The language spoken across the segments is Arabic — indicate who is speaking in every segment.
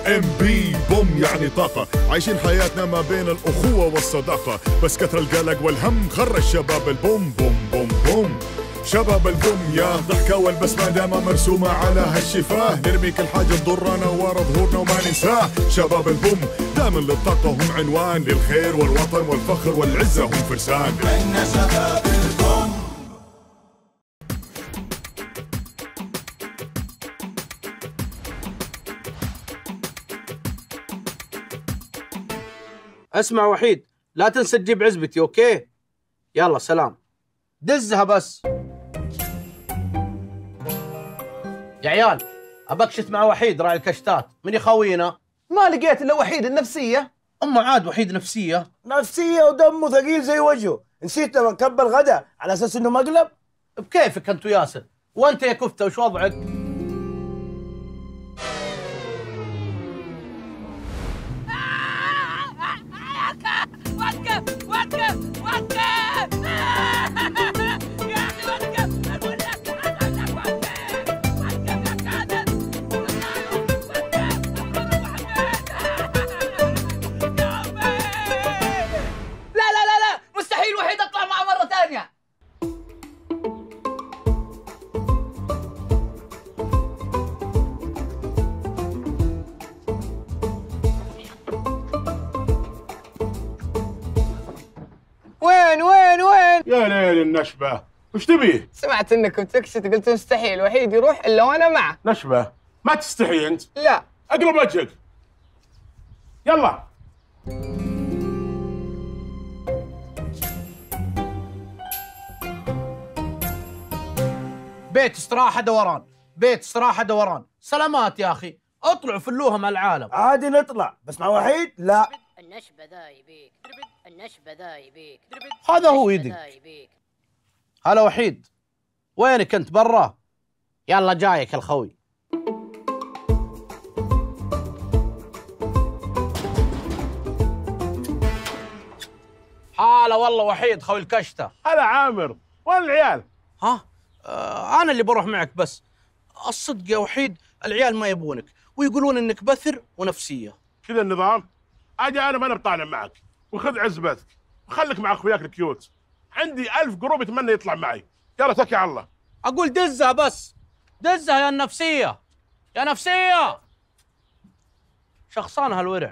Speaker 1: ام بي بوم يعني طاقة، عايشين حياتنا ما بين الأخوة والصداقة، بس كثر القلق والهم خرج شباب البوم بوم بوم بوم. شباب البوم يا ضحكة والبسمة دايما مرسومة على هالشفاه، نرمي كل حاجة تضرنا ورا ظهورنا وما ننساه. شباب البوم دائما للطاقة هم عنوان، للخير والوطن والفخر والعزة هم فرسان.
Speaker 2: احنا شباب البوم.
Speaker 3: اسمع وحيد، لا تنسى تجيب عزبتي اوكي؟ يلا سلام. دزها بس يا عيال. ابكشت مع وحيد راعي الكشتات، من يخوينا؟
Speaker 4: ما لقيت الا وحيد النفسيه.
Speaker 3: اما عاد وحيد نفسيه
Speaker 5: ودمه ثقيل زي وجهه. نسيت لما نكبر غدا على اساس انه مقلب.
Speaker 3: بكيفك انت وياسر. وانت يا كفته وش وضعك؟
Speaker 6: وقف وقف وقف يا اخي وقف. اقول لك وقف يا كادر. لا لا لا لا مستحيل وحيد اطلع معه مرة ثانية.
Speaker 7: وين
Speaker 8: يا ليل النشبة، وش تبيه؟
Speaker 7: سمعت انكم تكشت قلت مستحيل وحيد يروح الا وانا معه.
Speaker 8: نشبة ما تستحي انت؟
Speaker 7: لا
Speaker 8: اقلب وجهك. يلا
Speaker 3: بيت استراحة دوران، بيت استراحة دوران. سلامات يا اخي، اطلعوا فلوها مع العالم.
Speaker 5: عادي نطلع، بس مع وحيد لا.
Speaker 6: النشبة ذا يبيك، النشبة ذا يبيك.
Speaker 3: هذا هو يدك. هلا وحيد، وينك انت؟ برا؟ يلا جايك الخوي. هلا والله وحيد خوي الكشتة.
Speaker 8: هلا عامر، وين العيال؟
Speaker 3: ها؟ انا اللي بروح معك، بس الصدق يا وحيد العيال ما يبونك ويقولون انك بثر ونفسية.
Speaker 8: كذا النظام؟ اجي انا ما انا بطالع معك، وخذ عزبتك وخليك مع اخوياك الكيوت. عندي 1000 جروب يتمنى يطلع معي. يلا توكل على الله.
Speaker 3: اقول دزها بس، دزها يا النفسية، يا نفسية. شخصان هالورع.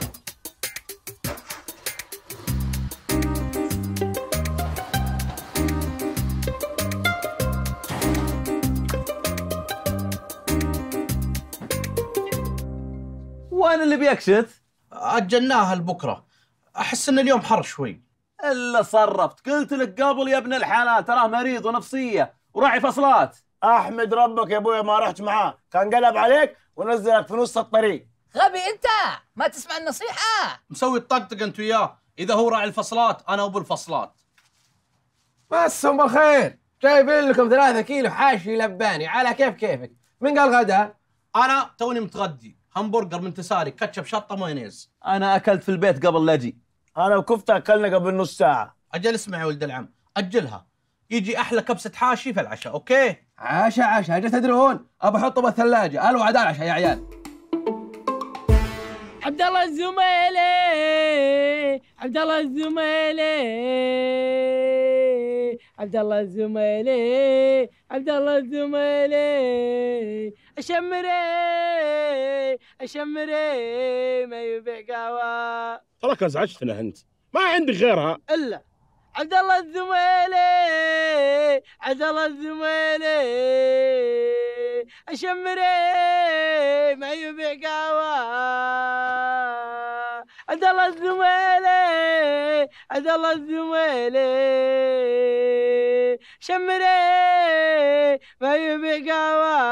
Speaker 4: وين اللي بيكشت؟
Speaker 3: أجلناها لبكرة، أحس إن اليوم حر شوي.
Speaker 4: الا صرفت، قلت لك قبل يا ابن الحلال تراه مريض ونفسية وراعي فصلات.
Speaker 5: احمد ربك يا ابويا ما رحت معاه، كان قلب عليك ونزلك في نص الطريق.
Speaker 6: غبي انت، ما تسمع النصيحة.
Speaker 3: مسوي الطقطق أنت وياه، إذا هو راعي الفصلات أنا أبو الفصلات.
Speaker 7: مسهم بالخير، جايبين لكم 3 كيلو حاشي لباني على كيفك. من قال غدا؟
Speaker 3: أنا توني متغدي، همبرجر من تساري، كاتشب شطة مايونيز.
Speaker 4: انا اكلت في البيت قبل لا اجي.
Speaker 5: انا وكفته اكلنا قبل نص ساعه.
Speaker 3: أجل اسمع يا ولد العم، أجلها، يجي أحلى كبسة حاشي في العشاء، أوكي؟
Speaker 7: عشاء اجل تدرون ابى احطه بالثلاجة. الو عاد العشاء يا عيال.
Speaker 6: عبد الله الزميلي، عبد الله الزميلي، عبد الله الزميلي، عبد الله الزميلي. اشمري ما يبيع قهوه.
Speaker 8: تراك ازعجتنا انت، ما عندي غيرها
Speaker 6: الا عبد الله الزميلي، عبد الله الزميلي. اشمري ما يبيع قهوه. عبد الله الزميلي، عبد الله الزميلي. شمري ما يبيع قهوه.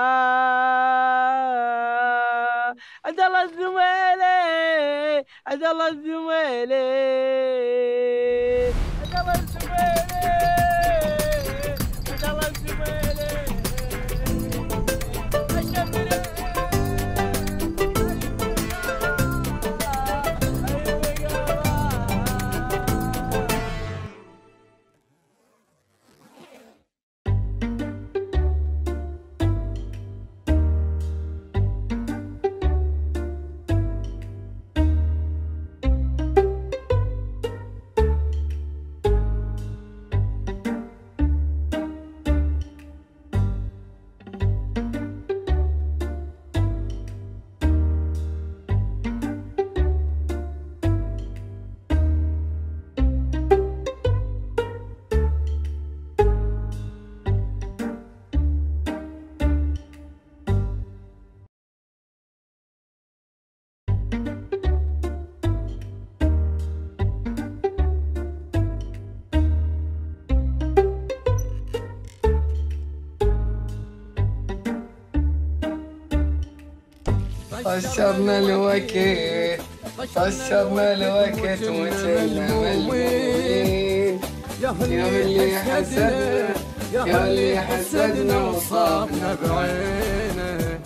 Speaker 6: عبد الله الزميلي، عبد الله الزميلي. عبد الله الزميلي، عبد الله الزميلي. الشمري
Speaker 7: طشرنا الوقت طشرنا الوقت وكلنا ملمومين. يا اللي حسدنا يا اللي حسدنا وصابنا بعينه.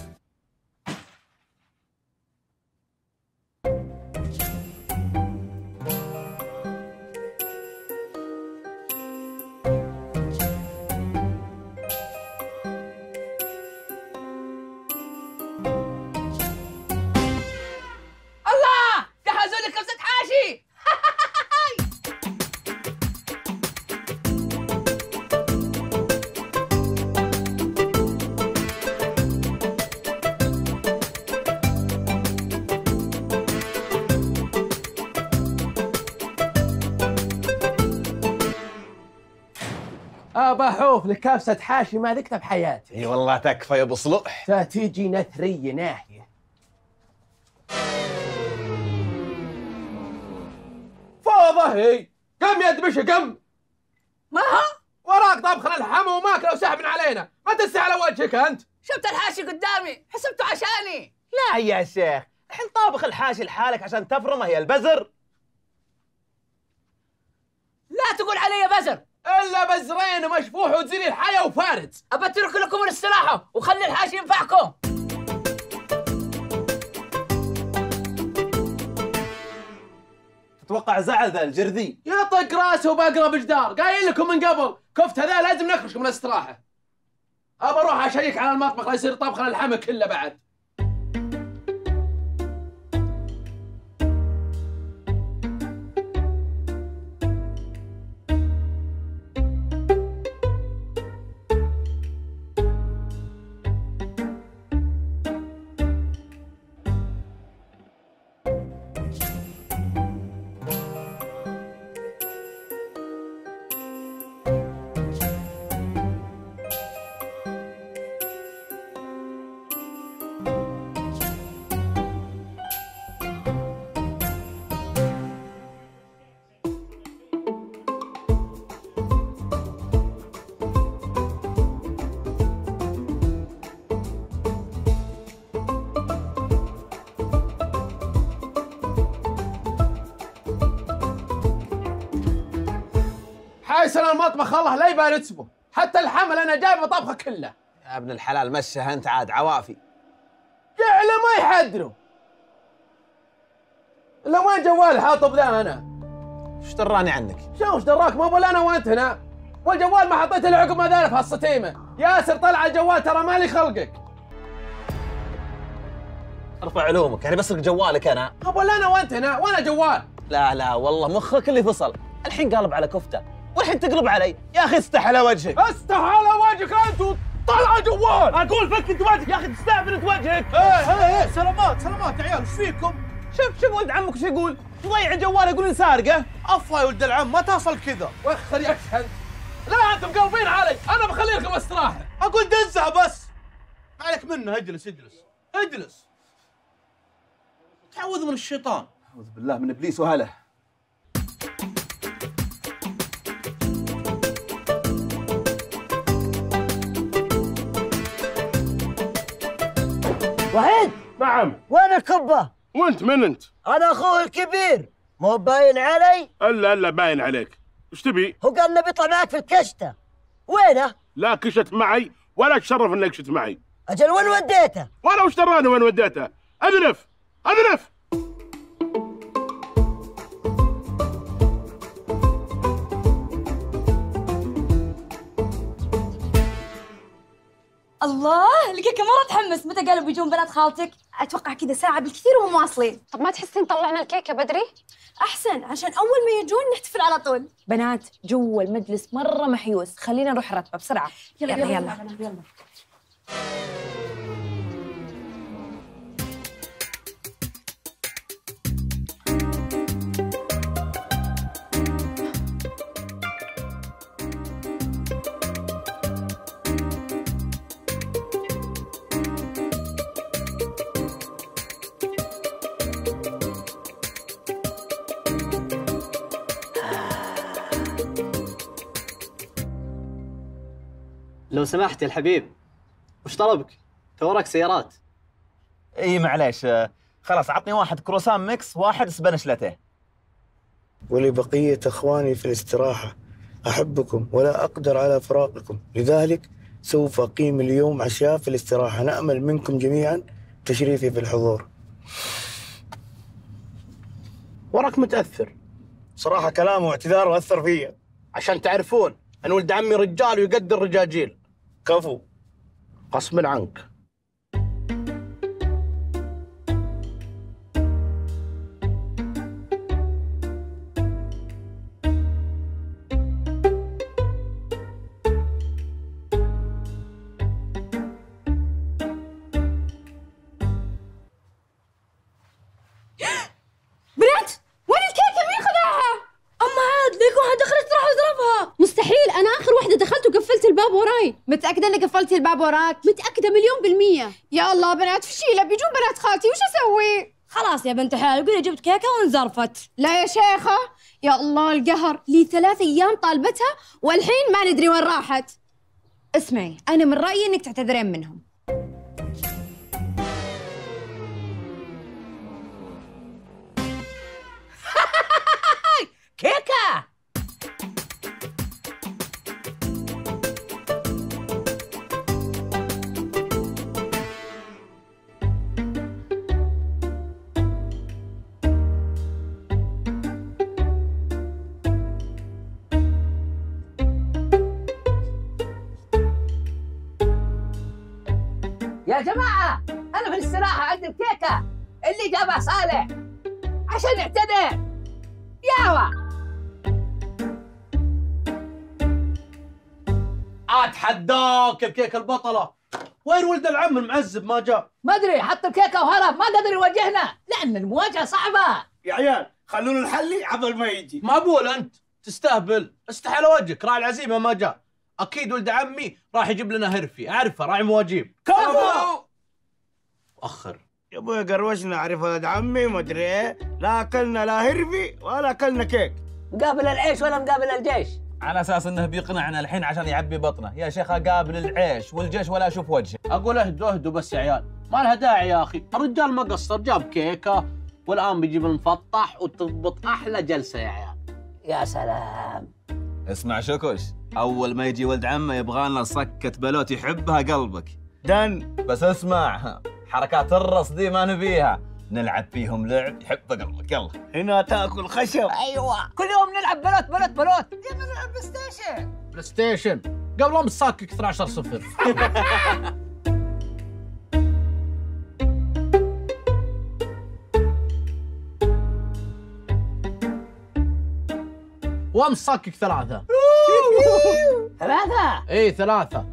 Speaker 6: الله جهزوا لي كبسة حاشي.
Speaker 7: ابا حوف لك كبسة حاشي ما ذقتها بحياتي.
Speaker 4: اي والله تكفى يا ابو صلح.
Speaker 7: تيجي نثرية ناهية. فوضى هي. قم يا دبشه قم.
Speaker 6: ما ها؟
Speaker 7: وراك طبخنا اللحم وماكله وسحب علينا، ما تنسى على وجهك انت.
Speaker 6: شفت الحاشي قدامي حسبته عشاني.
Speaker 4: لا يا شيخ، الحين طابخ الحاشي لحالك عشان تفرمه يا البزر.
Speaker 6: لا تقول علي بزر
Speaker 7: الا بزرين ومشفوح وتزيني الحياه وفارد.
Speaker 6: أبترك لكم الاستراحة وخلي الحاشي ينفعكم.
Speaker 4: تتوقع زعل ذا الجرذي؟
Speaker 7: يطق راسه وبقرب جدار، قايل لكم من قبل كفت هذا لازم نخرج من الاستراحه. ابى اروح اشيك على المطبخ لا يصير طبخنا اللحم كله بعد. حايسن المطبخ الله لا يبان اسمه، حتى الحمل انا جايبه طبخه كله.
Speaker 4: يا ابن الحلال مشها انت عاد عوافي.
Speaker 7: جعله ما يحدروا. الا وين جوالي حاطب ذا انا؟
Speaker 4: ايش دراني عنك؟
Speaker 7: وش دراك؟ ما بقول انا وانت هنا. والجوال ما حطيت له عقب ما ذلك في هالصتيمه. ياسر طلع الجوال ترى مالي خلقك.
Speaker 4: ارفع علومك، يعني بسرق جوالك انا؟
Speaker 7: ما بقول انا وانت هنا وانا جوال.
Speaker 4: لا والله مخك اللي فصل، الحين قالب على كفته، والحين تقلب علي، يا اخي استح على وجهك.
Speaker 7: استح على وجهك انت وطلع جوال.
Speaker 4: اقول فك انت وجهك يا اخي، تستعفن انت وجهك.
Speaker 3: ايه سلامات يا عيال، ايش فيكم؟
Speaker 4: شوف ولد عمك وش يقول؟ تضيع الجوال يقول لي سارقه.
Speaker 3: افا يا ولد العم ما تصل كذا.
Speaker 7: وخر يا انت. لا انتم مقلبين علي، انا بخلي لكم استراحه.
Speaker 3: اقول دزها بس. ما عليك منه، اجلس. تعوذ من الشيطان.
Speaker 4: اعوذ بالله من ابليس وهله.
Speaker 5: وحيد
Speaker 8: نعم.
Speaker 5: وين الكبة؟
Speaker 8: وانت من انت؟
Speaker 5: أنا أخوه الكبير، مو باين علي؟
Speaker 8: الا باين عليك. ايش تبي؟
Speaker 5: هو قال إنه بيطلع معك في الكشتة، وينه؟
Speaker 8: لا كشت معي ولا تشرف انك كشت معي.
Speaker 5: أجل وين وديته؟
Speaker 8: وانا وش دراني وين وديته؟ اذنف.
Speaker 9: الله لقيك مرة تحمس. متى قالوا بيجون بنات خالتك؟
Speaker 10: اتوقع كذا ساعة بالكثير وهم واصلين.
Speaker 9: طب ما تحسين طلعنا الكيكة بدري؟
Speaker 10: احسن عشان اول ما يجون نحتفل على طول.
Speaker 9: بنات جوا المجلس مرة محيوس، خلينا نروح نرتبه بسرعة. يلا.
Speaker 11: لو سمحت يا الحبيب، وش طلبك؟ تو وراك سيارات.
Speaker 4: اي معليش، خلاص عطني واحد كروسان ميكس، واحد سبانيش لاتيه.
Speaker 5: ولبقية اخواني في الاستراحة، احبكم ولا اقدر على فراقكم، لذلك سوف اقيم اليوم عشاء في الاستراحة. نأمل منكم جميعا تشريفي في الحضور.
Speaker 3: وراك متاثر.
Speaker 5: صراحة كلامه واعتذاره اثر فيا.
Speaker 3: عشان تعرفون ان ولد عمي رجال ويقدر رجاجيل.
Speaker 5: كفو.
Speaker 3: غصب عنك.
Speaker 10: بنات وين الكيكه؟ مين خذاها؟ اما عاد ليكون حد دخلت راح اضربها. مستحيل، انا اخر وحده دخلت وقفلت الباب وراي.
Speaker 9: متأكدة انك قفلتي الباب وراك؟
Speaker 10: متاكده مليون %.
Speaker 9: يا الله بنات فشيلة، بيجون بنات خالتي وش اسوي؟
Speaker 10: خلاص يا بنت الحلال، قولي جبت كيكه وانزرفت.
Speaker 9: لا يا شيخة، يا الله القهر،
Speaker 10: لي 3 أيام طالبتها والحين ما ندري وين راحت.
Speaker 9: اسمعي انا من رأيي انك تعتذرين منهم.
Speaker 6: كيكة. يا جماعة أنا في الاستراحة عند الكيكة اللي جابها صالح عشان نعتذر. ياوا
Speaker 3: اتحداك بكيك البطله. وين ولد العم المعذب ما جاء؟
Speaker 6: ما أدري، حط الكيكة وهرب، ما قدر يواجهنا لأن المواجهة صعبة.
Speaker 5: يا عيال خلونا نحلي عبل ما يجي.
Speaker 3: مقبول انت تستهبل، استحال وجهك. راعي العزيمه ما جاء، اكيد ولد عمي راح يجيب لنا هرفي، اعرفه راعي مواجيب.
Speaker 5: كفو.
Speaker 3: اخر
Speaker 5: يا ابوي قروشنا، اعرف ولد عمي ما ادري ايه، لا اكلنا لا هرفي ولا اكلنا كيك.
Speaker 6: مقابل العيش ولا مقابل الجيش؟
Speaker 4: على اساس انه بيقنعنا الحين عشان يعبي بطنه. يا شيخ قابل العيش والجيش ولا اشوف وجهه.
Speaker 3: اقول اهدوا بس يا عيال، ما لها داعي يا اخي. الرجال ما قصر، جاب كيكه والان بيجيب المفطح وتضبط احلى جلسه يا عيال.
Speaker 6: يا سلام.
Speaker 4: اسمع شكوش، اول ما يجي ولد عمه يبغالنا صكة بلوت يحبها قلبك.
Speaker 5: دن
Speaker 4: بس اسمع، حركات الرص دي ما نبيها، نلعب فيهم لعب يحب قلبك. يلا
Speaker 5: هنا تاكل خشب.
Speaker 6: ايوه كل يوم نلعب بلوت. يلا نلعب بلاي ستيشن.
Speaker 3: بلاي ستيشن قبل امس صاكك 12-0. وامس صاكك 3.
Speaker 6: 3؟
Speaker 3: اي 3.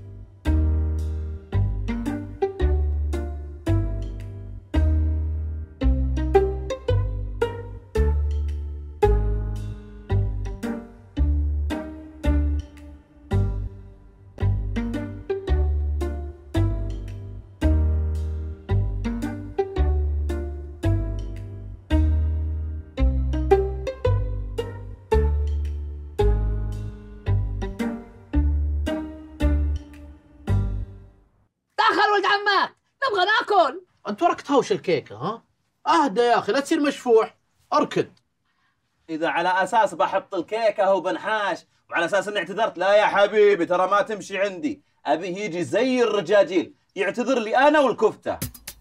Speaker 6: تاخر ولد عمك، نبغى ناكل.
Speaker 3: انت وراك تهوش الكيكه ها؟ اهدى يا اخي، لا تصير مشفوح، اركض.
Speaker 4: اذا على اساس بحط الكيكه وبنحاش وعلى اساس اني اعتذرت، لا يا حبيبي ترى ما تمشي عندي. ابيه يجي زي الرجاجيل يعتذر لي انا والكفته.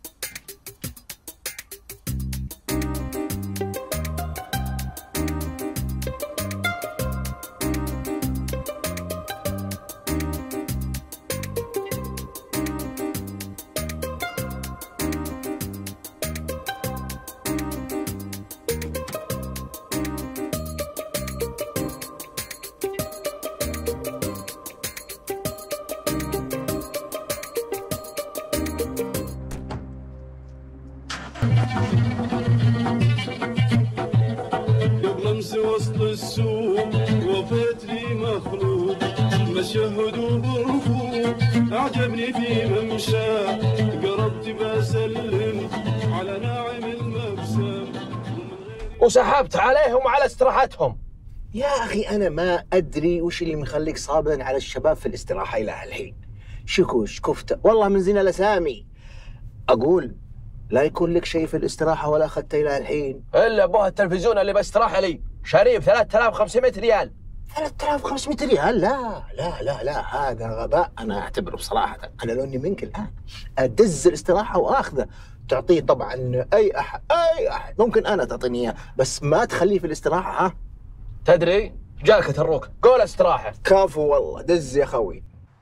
Speaker 2: قبل امس وسط السوق وفيت لي مخلوق مشهد وبرفوق اعجبني في ممشى قربت بسلم على ناعم المبسم
Speaker 3: وسحبت عليهم على استراحتهم.
Speaker 11: يا أخي أنا ما أدري وش اللي مخليك صابر على الشباب في الاستراحة إلى الحين. شكوش كفتة والله من زين الأسامي. أقول لا يكون لك شيء في الاستراحه ولا اخذته الى الحين.
Speaker 7: الا ابوها التلفزيون اللي باستراحه لي شاريه ب 3500 ريال.
Speaker 11: 3500 ريال؟ لا لا لا لا، هذا غباء انا اعتبره بصراحه. انا لو اني منك الان ادز الاستراحه واخذه، تعطيه طبعا اي احد ممكن انا تعطيني اياه، بس ما تخليه في الاستراحه. ها
Speaker 7: تدري جاك تروك قول استراحه.
Speaker 11: كفو والله، دز يا خوي.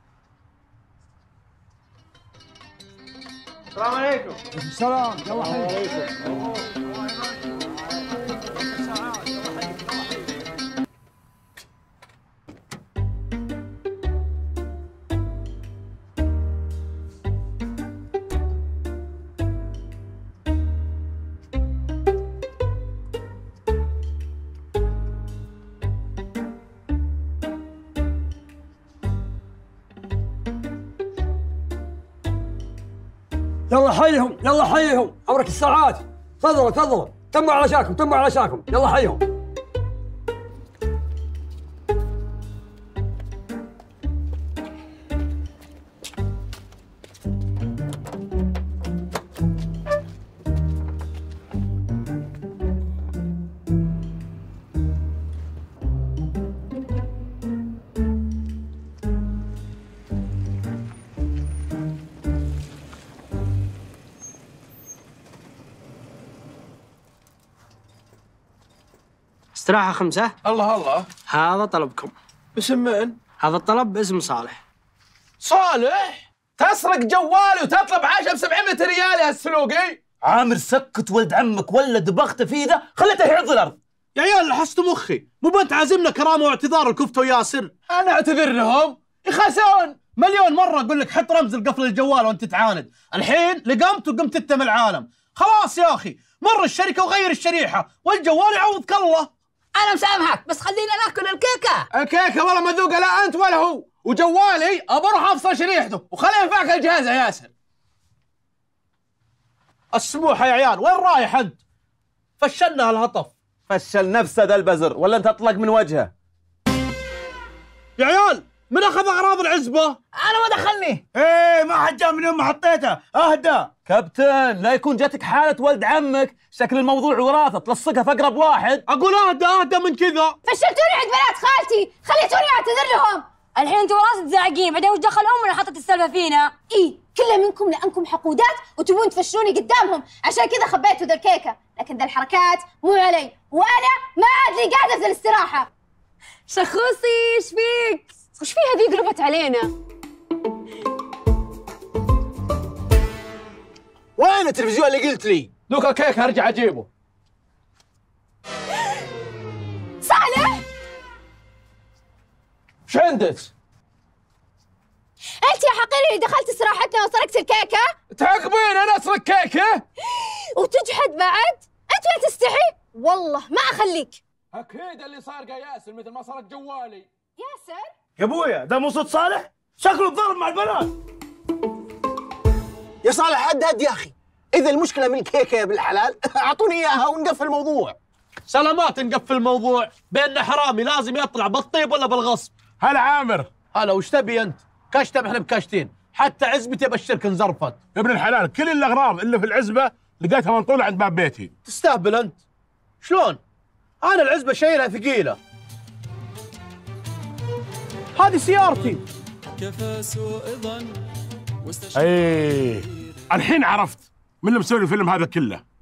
Speaker 7: السلام عليكم.
Speaker 12: السلام، يلا حيكم. يلا حيهم، يلا حيهم، عمرك الساعات. تفضلوا تفضلوا، تموا على شاكم، تموا على شاكم، يلا حيهم.
Speaker 13: استراحة 5.
Speaker 7: الله الله.
Speaker 13: هذا طلبكم.
Speaker 7: اسم من؟
Speaker 13: هذا الطلب باسم صالح.
Speaker 7: صالح؟ تسرق جوالي وتطلب عشاء ب 700 ريال يا السلوقي؟
Speaker 4: عامر سكت ولد عمك ولا دبغته في ذا خليته يعض الارض.
Speaker 3: يا عيال لحست مخي، مو بنت عازمنا كرامه واعتذار الكفتة وياسر.
Speaker 7: انا اعتذر لهم؟ يخسون.
Speaker 3: مليون مرة اقول لك حط رمز القفل الجوال وانت تعاند، الحين لقمت وقمت انت من العالم. خلاص يا اخي، مر الشركة وغير الشريحة والجوال يعوضك الله.
Speaker 6: انا مسامحك، بس خلينا ناكل الكيكه.
Speaker 7: الكيكه والله ما ذوقها لا انت ولا هو، وجوالي ابى اروح افصل شريحته وخليه ينفعك الجهاز يا ياسر.
Speaker 3: السموحة يا عيال، وين رايح انت؟ فشلنا هالهطف.
Speaker 4: فشل نفسه ذا البزر ولا انت اطلق من وجهه.
Speaker 3: يا عيال من اخذ اغراض العزبة؟
Speaker 6: انا ما دخلني.
Speaker 12: ايه ما حد جاء من يوم ما حطيته، اهدى.
Speaker 4: كابتن لا يكون جاتك حالة ولد عمك، شكل الموضوع وراثة تلصقها في اقرب واحد.
Speaker 3: اقول اهدى من كذا.
Speaker 10: فشلتوني عند بنات خالتي، خليتوني اعتذر لهم. الحين انتوا وراسي تزعقين، بعدين وش دخل امنا حطت السالفه فينا؟ ايه كلها منكم لانكم حقودات وتبون تفشلوني قدامهم، عشان كذا خبيتوا ذا الكيكه، لكن ذا الحركات مو علي، وانا ما عاد لي قاعده في الاستراحه. شخوصي ايش فيك؟ وش فيها ذي قلبت علينا؟
Speaker 7: وين التلفزيون اللي قلت لي؟ دوك الكيك ارجع اجيبه.
Speaker 10: صالح
Speaker 7: وش عندك؟
Speaker 10: انت يا حقيري اللي دخلت استراحتنا وسرقت الكيكه؟
Speaker 7: تعاقبين انا اسرق كيكه؟
Speaker 10: وتجحد بعد؟ انت ما تستحي؟ والله ما اخليك.
Speaker 7: اكيد اللي سارقه ياسر مثل ما سرق جوالي.
Speaker 10: ياسر؟
Speaker 12: يا ابويا ده مو صوت صالح؟ شكله تضارب مع البنات.
Speaker 11: يا صالح هد يا اخي، اذا المشكله من الكيكه يا بالحلال اعطوني اياها ونقفل الموضوع.
Speaker 3: سلامات نقفل الموضوع، بيننا حرامي لازم يطلع بالطيب ولا بالغصب.
Speaker 8: هلا عامر.
Speaker 3: هلا وش تبي انت؟ كشتم احنا بكشتين، حتى عزبتي بالشركه انزرفت.
Speaker 8: يا ابن الحلال كل الاغراض اللي في العزبه لقيتها منطوله عند باب بيتي.
Speaker 3: تستهبل انت. شلون؟ انا العزبه شايلها ثقيله. هذه سيارتي.
Speaker 8: ايه الحين عرفت من اللي مسوي الفيلم هذا كله.